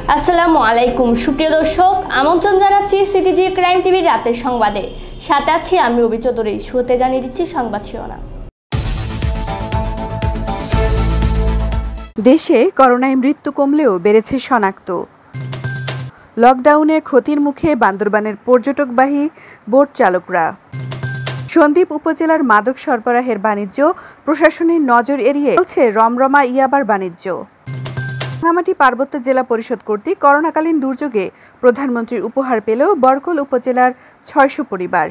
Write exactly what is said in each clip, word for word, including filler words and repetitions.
আসসালামু আলাইকুম সুপ্রিয় দর্শক, আমন্ত্রণ জানাচ্ছি সিটিজি ক্রাইম টিভির রাতের সংবাদে। সাথে আছি আমি অভি চৌধুরী। শুরুতে জানিয়ে দিচ্ছি সংবাদ শিরোনাম। দেশে করোনায় মৃত্যু কমলেও বেড়েছে শনাক্ত। লকডাউনে ক্ষতির মুখে বান্দরবানের পর্যটকবাহী বোট চালকরা। সন্দ্বীপ উপজেলার মাদক সরবরাহের বাণিজ্য প্রশাসনের নজর এড়িয়ে চলছে রমরমা ইয়াবার বাণিজ্য। রাঙ্গামাটি পার্বত্য জেলা পরিষদ কর্তৃক করোনাকালীন দুর্যোগে প্রধানমন্ত্রীর উপহার পেল বরকল উপজেলার ছয়শো পরিবার।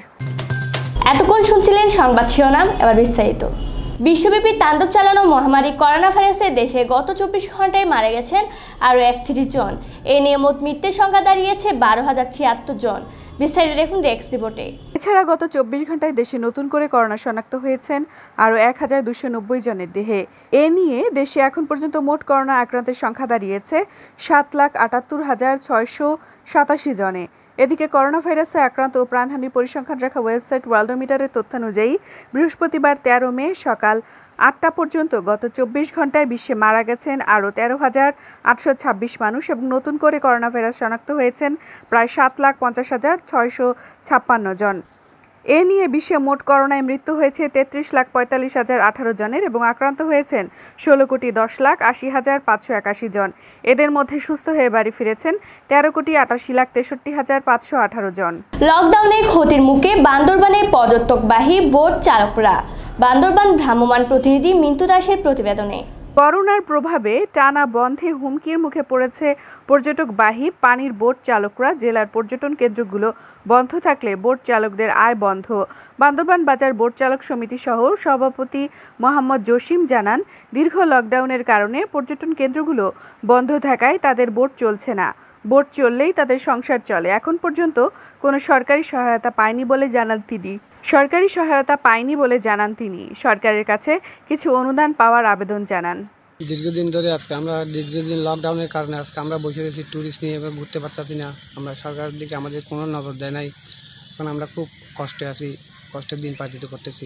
এতক্ষণ শুনছিলেন সংবাদ শিরোনাম, এবার বিস্তারিত। বিশ্বব্যাপী তাণ্ডব চালানো মহামারী করোনা ভাইরাসে দেশে গত চব্বিশ ঘন্টায় মারা গেছেন আরও একত্রিশ জন। এ নিয়ে মোট মৃত্যুর সংখ্যা দাঁড়িয়েছে বারো হাজার ছিয়াত্তর জন। বিস্তারিত দেখুন ডেস্ক রিপোর্টে। এছাড়া গত চব্বিশ ঘন্টায় দেশে নতুন করে করোনা শনাক্ত হয়েছেন আরও এক হাজার দুশো নব্বই জনের দেহে। এ নিয়ে দেশে এখন পর্যন্ত মোট করোনা আক্রান্তের সংখ্যা দাঁড়িয়েছে সাত লাখ আটাত্তর হাজার ছয়শো সাতাশি জনে। এদিকে করোনা ভাইরাসে আক্রান্ত ও প্রাণহানির পরিসংখ্যান রাখা ওয়েবসাইট ওয়ার্ল্ডোমিটারের তথ্যানুযায়ী বৃহস্পতিবার তেরো মে সকাল আটটা পর্যন্ত গত চব্বিশ ঘন্টায় বিশ্বে মারা গেছেন আরও তেরো হাজার আটশো ছাব্বিশ মানুষ এবং নতুন করে করোনা ভাইরাস শনাক্ত হয়েছেন প্রায় সাত লাখ পঞ্চাশ হাজার ছয়শো ছাপ্পান্ন জন। এ নিয়ে বিশ্বে মোট করোনায় মৃত্যু হয়েছে তেত্রিশ লাখ পঁয়তাল্লিশ হাজার আঠারো জনের এবং আক্রান্ত হয়েছেন ষোলো কোটি দশ লাখ আশি হাজার পাঁচশো একাশি জন। এদের মধ্যে সুস্থ হয়ে বাড়ি ফিরেছেন তেরো কোটি আটাশি লাখ তেষট্টি হাজার পাঁচশো আঠারো জন। লকডাউনের ক্ষতির মুখে বান্দরবানের পর্যটকবাহী বোট চালকরা। বান্দরবান ভ্রাম্যমাণ প্রতিনিধি মিন্টু দাসের প্রতিবেদনে। করোনার প্রভাবে টানা বন্ধে হুমকির মুখে পড়েছে পর্যটকবাহী পানির বোট চালকরা। জেলার পর্যটন কেন্দ্রগুলো বন্ধ থাকলে বোট চালকদের আয় বন্ধ। বান্দরবান বাজার বোট চালক সমিতি সহ সভাপতি মোহাম্মদ জসিম জানান, দীর্ঘ লকডাউনের কারণে পর্যটন কেন্দ্রগুলো বন্ধ থাকায় তাদের বোট চলছে না। বোট চললেই তাদের সংসার চলে। এখন পর্যন্ত কোনো সরকারি সহায়তা পায়নি বলে জানান তিনি সরকারি সহায়তা পায়নি বলে জানান তিনি সরকারের কাছে কিছু অনুদান পাওয়ার আবেদন জানান। দীর্ঘদিন ধরে আজকে আমরা দীর্ঘদিন লকডাউনের কারণে আজকে আমরা বসে রয়েছি, ট্যুরিস্ট নিয়ে এবার ঘুরতে পারতেছি না। আমরা সরকারের দিকে আমাদের কোনো নজর দেয় নাই। এখন আমরা খুব কষ্টে আছি, কষ্টের দিন পার দিতে করতেছি।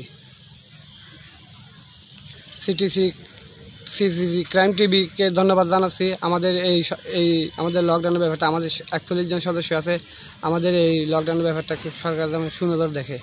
সিটিসি সিটিসি ক্রাইম টিভিকে ধন্যবাদ জানাচ্ছি। আমাদের এই এই আমাদের লকডাউনের ব্যাপারটা, আমাদের একচল্লিশ জন সদস্য আছে, আমাদের এই লকডাউনের ব্যাপারটা সরকার যেমন সুনজর দেখে।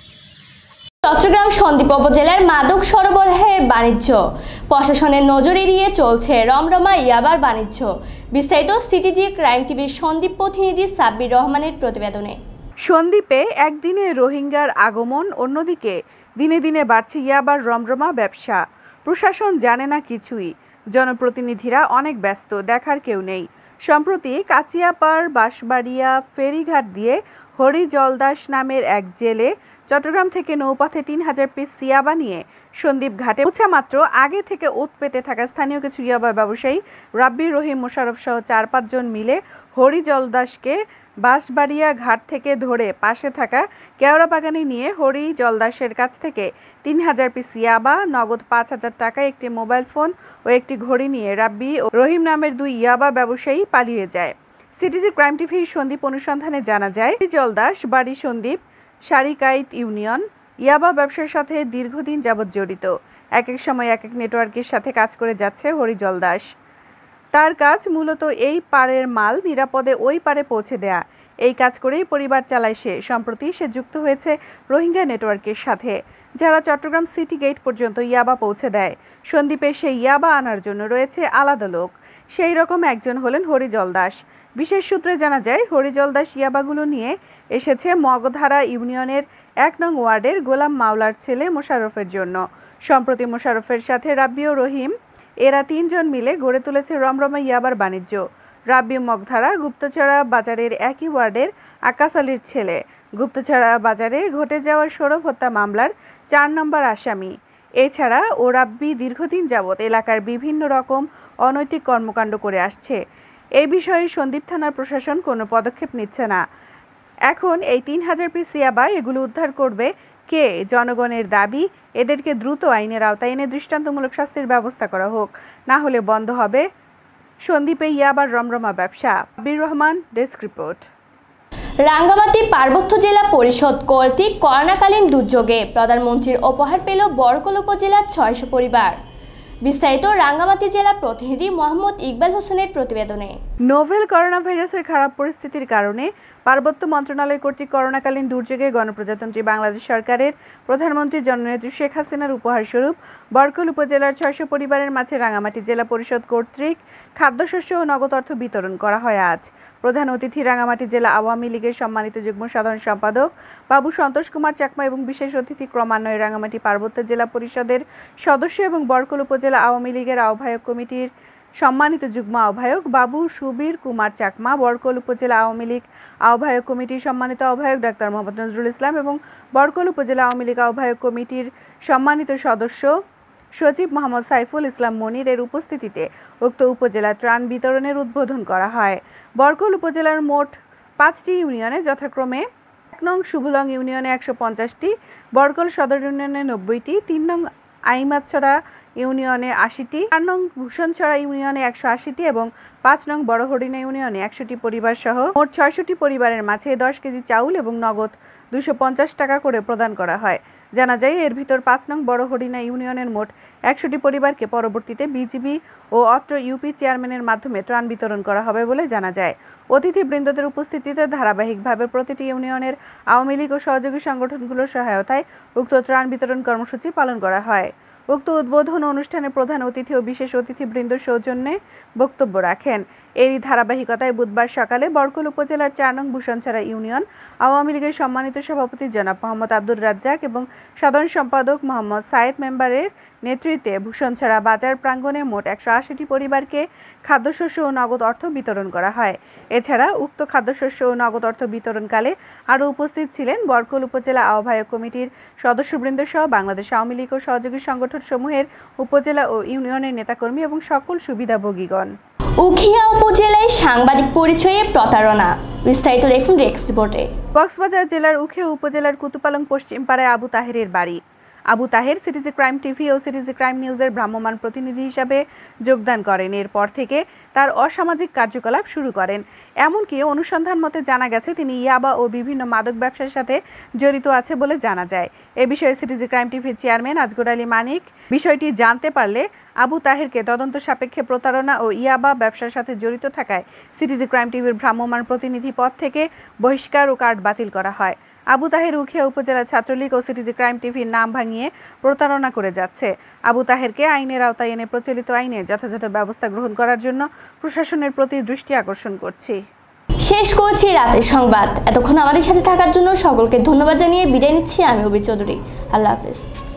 চট্টগ্রাম সন্দ্বীপ উপজেলার মাদক সরবরাহের বাণিজ্য প্রশাসনের নজর এড়িয়ে চলছে রমরমা ইয়াবার বাণিজ্য। বিস্তারিত সিটিজি ক্রাইম টিভির সন্দ্বীপ প্রতিনিধি সাব্বির রহমানের প্রতিবেদনে। সন্দ্বীপে একদিনে রোহিঙ্গার আগমন, অন্যদিকে দিনে দিনে বাড়ছে ইয়াবার রমরমা ব্যবসা। প্রশাসন জানে না কিছুই, জনপ্রতিনিধিরা অনেক ব্যস্ত, দেখার কেউ নেই। সম্প্রতি কাচিয়াপাড় বাঁশবাড়িয়া ফেরিঘাট দিয়ে হরি জলদাস নামের এক জেলে চট্টগ্রাম থেকে নৌপথে তিন হাজার পিস ইয়াবা নিয়ে সন্দ্বীপ ঘাটে পৌঁছা মাত্র আগে থেকে ওত পেতে থাকা স্থানীয় কিছু ইয়াবা ব্যবসায়ী রাব্বির রহিম মোশারফ সহ চার পাঁচজন মিলে হরি জলদাসকে বাঁশবাড়িয়া ঘাট থেকে ধরে পাশে থাকা কেওড়া বাগানে নিয়ে হরি জলদাসের কাছ থেকে তিন হাজার পিস ইয়াবা, নগদ পাঁচ হাজার টাকা, একটি মোবাইল ফোন ও একটি ঘড়ি নিয়ে রাব্বি ও রহিম নামের দুই ইয়াবা ব্যবসায়ী পালিয়ে যায়। সিটিজি ক্রাইম টিভির সন্দ্বীপ অনুসন্ধানে জানা যায়, জলদাস বাড়ি সন্দ্বীপ সারিকাইত ইউনিয়ন। ইয়াবা ব্যবসার সাথে দীর্ঘদিন যাবৎ জড়িত। এক এক সময় এক এক নেটওয়ার্কের সাথে কাজ করে যাচ্ছে হরি জলদাস। তার কাজ মূলত এই পারের মাল নিরাপদে ওই পারে পৌঁছে দেয়া। এই কাজ করেই পরিবার চালায় সে। সম্প্রতি সে যুক্ত হয়েছে রোহিঙ্গা নেটওয়ার্কের সাথে, যারা চট্টগ্রাম সিটি গেট পর্যন্ত ইয়াবা পৌঁছে দেয়। সন্দ্বীপে সেই ইয়াবা আনার জন্য রয়েছে আলাদা লোক। সেই রকম একজন হলেন হরি জলদাস। বিশেষ সূত্রে জানা যায়, হরি জলদাস ইয়াবাগুলো নিয়ে এসেছে মগধারা ইউনিয়নের এক নং ওয়ার্ডের গোলাম মাওলার ছেলে মোশাররফের জন্য। সম্প্রতি মোশাররফের সাথে রাব্বি ও রহিম, এরা তিনজন মিলে গড়ে তুলেছে রমরমা ইয়াবার বাণিজ্য। রাব্বি মগধারা গুপ্তচড়া বাজারের একই ওয়ার্ডের আকাশ আলীর ছেলে। গুপ্তচড়া বাজারে ঘটে যাওয়া সৌরভ হত্যা মামলার চার নম্বর আসামি। এছাড়া ও রাব্বি দীর্ঘদিন যাবৎ এলাকার বিভিন্ন রকম অনৈতিক কর্মকাণ্ড করে আসছে। এই বিষয়ে সন্দ্বীপ থানার প্রশাসন কোনো পদক্ষেপ নিচ্ছে না। এখন এই তিন হাজার পিস ইয়াবা এগুলো উদ্ধার করবে কে? জনগণের দাবি, এদেরকে দ্রুত আইনের আওতায় এনে দৃষ্টান্তমূলক শাস্তির ব্যবস্থা করা হোক, না হলে বন্ধ হবে সন্দ্বীপে ইয়াবার রমরমা ব্যবসা। Sabbir Rahman, desk report. রাঙ্গামাটি পার্বত্য জেলা পরিষদ কর্তৃক করোনাকালীন দুর্যোগে প্রধানমন্ত্রীর উপহার পেল বরকল উপজেলার ছয়শো পরিবার। বিস্তারিত রাঙ্গামাটি জেলা প্রতিনিধি মোহাম্মদ ইকবাল হোসেনের প্রতিবেদনে। নোভেল করোনা ভাইরাসের খারাপ পরিস্থিতির কারণে পার্বত্য মন্ত্রণালয় কর্তৃক করোনাকালীন দুর্যোগে গণপ্রজাতন্ত্রী বাংলাদেশ সরকারের প্রধানমন্ত্রী জননেত্রী শেখ হাসিনার উপহারস্বরূপ বরকল উপজেলার ছয়শো পরিবারের মাঝে রাঙ্গামাটি জেলা পরিষদ কর্তৃক খাদ্যশস্য ও নগদ অর্থ বিতরণ করা হয়। আজ প্রধান অতিথি রাঙ্গামাটি জেলা আওয়ামী লীগের সম্মানিত যুগ্ম সাধারণ সম্পাদক বাবু সন্তোষ কুমার চাকমা এবং বিশেষ অতিথি ক্রমান্বয়ে রাঙ্গামাটি পার্বত্য জেলা পরিষদের সদস্য এবং বরকল উপজেলা আওয়ামী লীগের আহ্বায়ক কমিটির সম্মানিত যুগ্ম আহ্বায়ক বাবু সুবীর কুমার চাকমা, বরকল উপজেলা আওয়ামী লীগ আহ্বায়ক কমিটির সম্মানিত আহ্বায়ক ডাক্তার মোহাম্মদ নজরুল ইসলাম এবং বরকল উপজেলা আওয়ামী লীগ আহ্বায়ক কমিটির সম্মানিত সদস্য সচিব মোহাম্মদ সাইফুল ইসলাম মনির এর উপস্থিতিতে উক্ত উপজেলা ত্রাণ বিতরণের উদ্বোধন করা হয়। বরকল উপজেলার মোট পাঁচটি ইউনিয়নে যথাক্রমে এক নং শুভলং ইউনিয়নে একশো পঞ্চাশটি, বরকল সদর ইউনিয়নে নব্বইটি, তিন নং আইমাছড়া ইউনিয়নে আশিটি, চার নং ভূষণছড়া ইউনিয়নে একশো আশিটি এবং পাঁচ নং বড় হরিণা ইউনিয়নে একশোটি পরিবার সহ মোট ছয়শটি পরিবারের মাঝে দশ কেজি চাউল এবং নগদ দুশো পঞ্চাশ টাকা করে প্রদান করা হয়। জানা যায় এর ভিতর পাঁচ নং বড় হরিণা ইউনিয়নের মোট একশোটি পরিবারকে পরবর্তীতে বিজিবি ও অত্র ইউপি চেয়ারম্যানের মাধ্যমে ত্রাণ বিতরণ করা হবে বলে জানা যায়। অতিথিবৃন্দদের উপস্থিতিতে ধারাবাহিকভাবে প্রতিটি ইউনিয়নের আওয়ামী লীগ ও সহযোগী সংগঠনগুলোর সহায়তায় উক্ত ত্রাণ বিতরণ কর্মসূচি পালন করা হয়। উক্ত উদ্বোধন অনুষ্ঠানে প্রধান অতিথি ও বিশেষ অতিথিবৃন্দ সৌজন্যে বক্তব্য রাখেন। এরই ধারাবাহিকতায় বুধবার সকালে বরকল উপজেলার চার নং ভূষণছড়া ইউনিয়ন আওয়ামী লীগের সম্মানিত সভাপতি জনাব মোহাম্মদ আব্দুর রাজ্জাক এবং সাধারণ সম্পাদক মোহাম্মদ সায়েদ মেম্বারের নেতৃত্বে ভূষণছড়া বাজার প্রাঙ্গণে মোট একশো আশিটি পরিবারকে খাদ্যশস্য ও নগদ অর্থ বিতরণ করা হয়। এছাড়া উক্ত খাদ্যশস্য ও নগদ অর্থ বিতরণকালে আরও উপস্থিত ছিলেন বরকল উপজেলা আহ্বায়ক কমিটির সদস্যবৃন্দ সহ বাংলাদেশ আওয়ামী লীগ ও সহযোগী সংগঠন সমূহের উপজেলা ও ইউনিয়নের নেতাকর্মী এবং সকল সুবিধাভোগীগণ। উখিয়া উপজেলায় সাংবাদিক পরিচয়ে প্রতারণা, বিস্তারিত দেখুন রেক্স রিপোর্টে। কক্সবাজার জেলার উখিয়া উপজেলার কুতুপালং পশ্চিম পাড়ায় আবু তাহেরের বাড়ি। Abu Taher CTG crime TV ও সিটিজি ক্রাইম নিউজের ভ্রাম্যমাণ প্রতিনিধি হিসাবে যোগদান করেন। এরপর থেকে তার অসামাজিক কার্যকলাপ শুরু করেন। এমনকি অনুসন্ধান মতে জানা গেছে তিনি ইয়াবা ও বিভিন্ন মাদক ব্যবসার সাথে জড়িত আছে বলে জানা যায়। এ বিষয়ে সিটিজি ক্রাইম টিভির চেয়ারম্যান আজগর আলী মানিক বিষয়টি জানতে পারলে আবু তাহেরকে তদন্ত সাপেক্ষে প্রতারণা ও ইয়াবা ব্যবসার সাথে জড়িত থাকায় সিটিজি ক্রাইম টিভির ভ্রাম্যমাণ প্রতিনিধি পদ থেকে বহিষ্কার ও কার্ড বাতিল করা হয়। আবু তাহের উখিয়া উপজেলা ছাত্রলীগ ও সিটিজি ক্রাইম টিভির নাম ভাঙিয়ে প্রতারণা করে যাচ্ছে। আবু তাহেরকে আইনের আওতায় এনে প্রচলিত আইনে যথাযথ ব্যবস্থা গ্রহণ করার জন্য প্রশাসনের প্রতি দৃষ্টি আকর্ষণ করছি। শেষ করছি রাতের সংবাদ। এতক্ষণ আমাদের সাথে থাকার জন্য সকলকে ধন্যবাদ জানিয়ে বিদায় নিচ্ছি আমি অভি চৌধুরী। আল্লাহ হাফেজ।